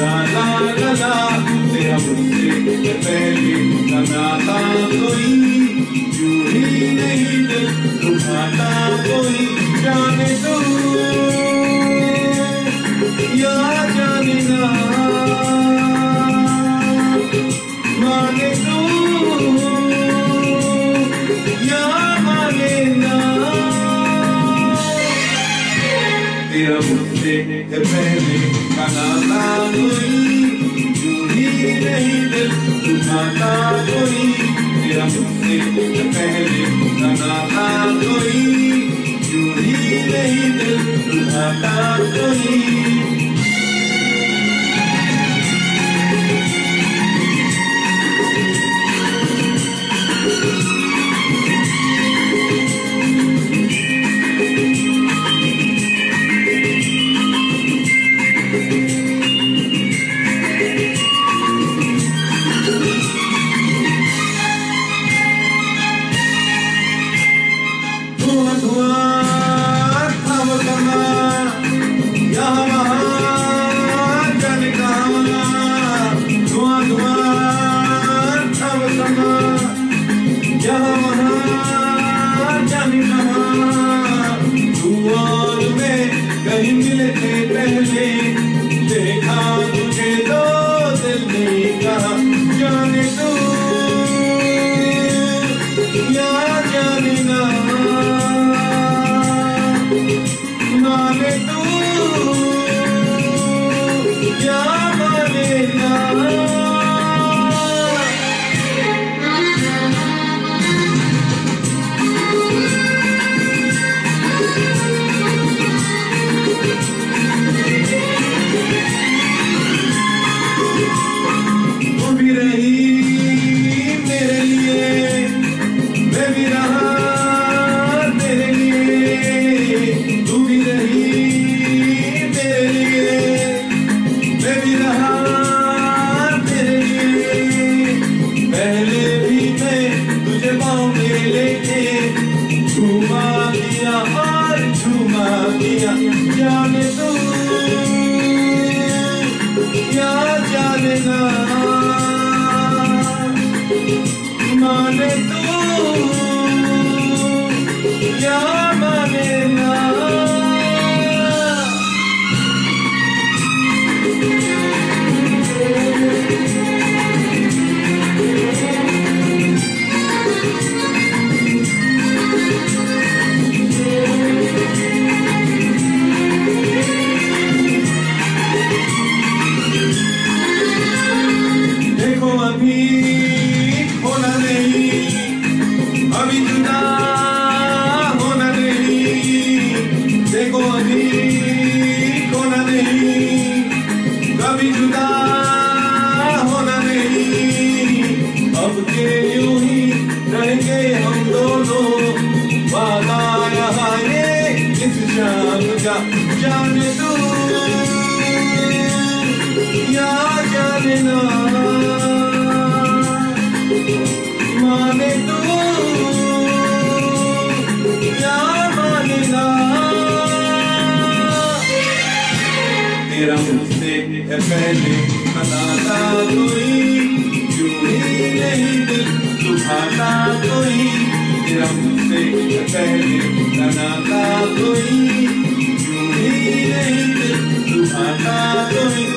ला ला ला ला, तेरा मुझसे पहले का नाता कोई, यूं ही नहीं दिल दुखाता कोई, जाने तू या जाने ना, माने तू या माने ना, तेरा मुझसे पहले का नाता कोई, यूं ही नहीं दिल दुखाता कोई, तेरा मुझसे पहले का नाता कोई, यूं ही नहीं दिल दुखाता कोई। कहीं मिले थे पहले, देखा तुझे तो दिल ने कहा, जाने तू या जाने ना, माने तू या माने ना। जाने तू या जाने ना, माने तू या माने ना। अभी जुदा होना नहीं, देखो अभी खोना नहीं, कभी जुदा होना नहीं, अब के यूं ही रहेंगे हम दोनों, वादा यहाँ ये इस शाम का, जाने तू या जाने ना, माने तू या माने ना, तेरा मुझसे पहले का नाता कोई, यूं ही नहीं दिल दुखाता कोई, तेरा मुझसे पहले का नाता कोई, यूं ही नहीं दिल दुखाता कोई।